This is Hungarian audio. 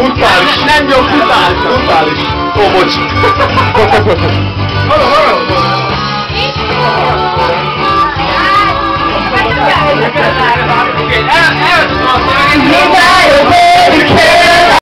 Brutális. Nem jó, brutális. Brutális. Ó, bocs. El tudom azt mondani,